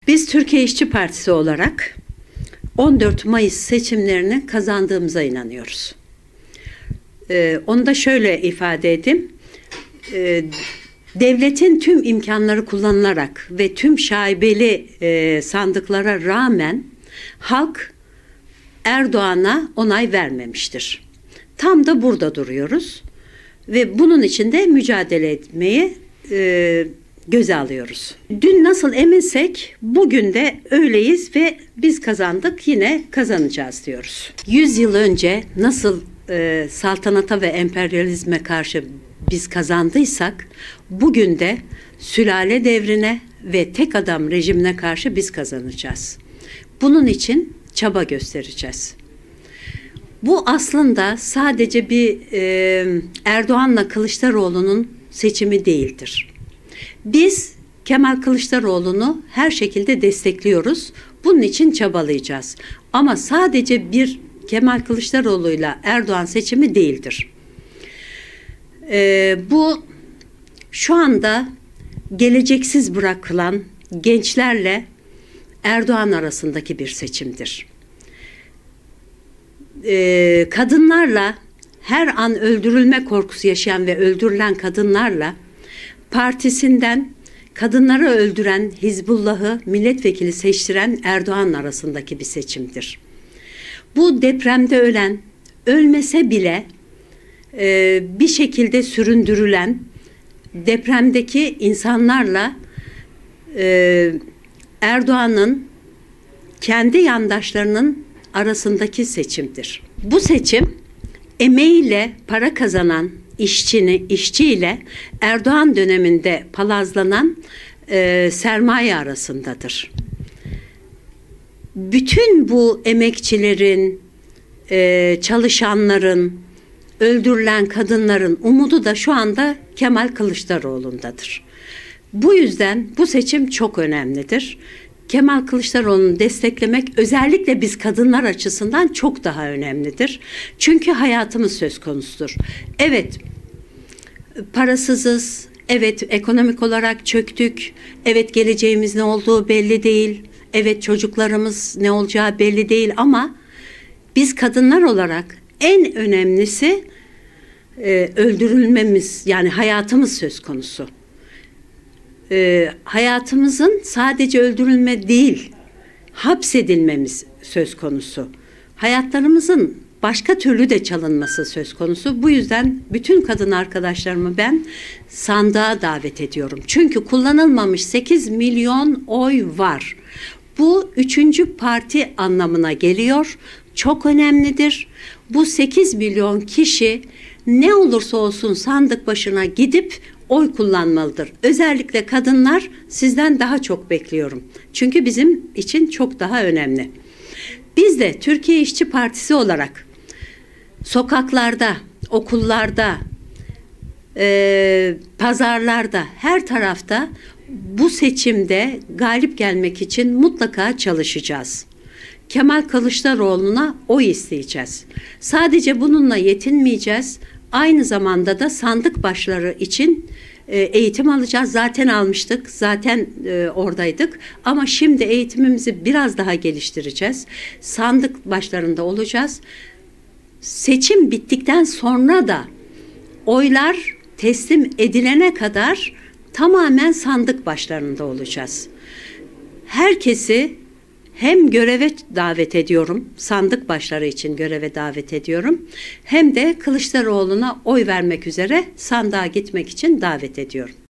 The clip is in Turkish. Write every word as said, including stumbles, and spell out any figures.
Biz Türkiye İşçi Partisi olarak on dört Mayıs seçimlerini kazandığımıza inanıyoruz. Ee, onu da şöyle ifade edeyim. Ee, devletin tüm imkanları kullanılarak ve tüm şaibeli e, sandıklara rağmen halk Erdoğan'a onay vermemiştir. Tam da burada duruyoruz ve bunun için de mücadele etmeyi e, göze alıyoruz. Dün nasıl eminsek bugün de öyleyiz ve biz kazandık, yine kazanacağız diyoruz. yüz yıl önce nasıl e, saltanata ve emperyalizme karşı biz kazandıysak bugün de sülale devrine ve tek adam rejimine karşı biz kazanacağız. Bunun için çaba göstereceğiz. Bu aslında sadece bir e, Erdoğan'la Kılıçdaroğlu'nun seçimi değildir. Biz Kemal Kılıçdaroğlu'nu her şekilde destekliyoruz. Bunun için çabalayacağız. Ama sadece bir Kemal Kılıçdaroğlu'yla Erdoğan seçimi değildir. Ee, bu şu anda geleceksiz bırakılan gençlerle Erdoğan arasındaki bir seçimdir. Ee, kadınlarla, her an öldürülme korkusu yaşayan ve öldürülen kadınlarla partisinden kadınları öldüren Hizbullah'ı milletvekili seçtiren Erdoğan arasındaki bir seçimdir. Bu depremde ölen, ölmese bile e, bir şekilde süründürülen depremdeki insanlarla e, Erdoğan'ın kendi yandaşlarının arasındaki seçimdir. Bu seçim emeğiyle para kazanan işçini, işçiyle Erdoğan döneminde palazlanan e, sermaye arasındadır. Bütün bu emekçilerin, e, çalışanların, öldürülen kadınların umudu da şu anda Kemal Kılıçdaroğlu'ndadır. Bu yüzden bu seçim çok önemlidir. Kemal Kılıçdaroğlu'nu desteklemek özellikle biz kadınlar açısından çok daha önemlidir. Çünkü hayatımız söz konusudur. Evet, parasızız, evet ekonomik olarak çöktük, evet geleceğimiz ne olduğu belli değil, evet çocuklarımız ne olacağı belli değil ama biz kadınlar olarak en önemlisi e, öldürülmemiz, yani hayatımız söz konusu. E, hayatımızın sadece öldürülme değil, hapsedilmemiz söz konusu. Hayatlarımızın başka türlü de çalınması söz konusu. Bu yüzden bütün kadın arkadaşlarımı ben sandığa davet ediyorum. Çünkü kullanılmamış sekiz milyon oy var. Bu üçüncü parti anlamına geliyor. Çok önemlidir. Bu sekiz milyon kişi ne olursa olsun sandık başına gidip oy kullanmalıdır. Özellikle kadınlar, sizden daha çok bekliyorum. Çünkü bizim için çok daha önemli. Biz de Türkiye İşçi Partisi olarak sokaklarda, okullarda, e, pazarlarda, her tarafta bu seçimde galip gelmek için mutlaka çalışacağız. Kemal Kılıçdaroğlu'na oy isteyeceğiz. Sadece bununla yetinmeyeceğiz. Aynı zamanda da sandık başları için e, eğitim alacağız. Zaten almıştık, zaten e, oradaydık. Ama şimdi eğitimimizi biraz daha geliştireceğiz. Sandık başlarında olacağız. Seçim bittikten sonra da oylar teslim edilene kadar tamamen sandık başlarında olacağız. Herkesi hem göreve davet ediyorum, sandık başları için göreve davet ediyorum, hem de Kılıçdaroğlu'na oy vermek üzere sandığa gitmek için davet ediyorum.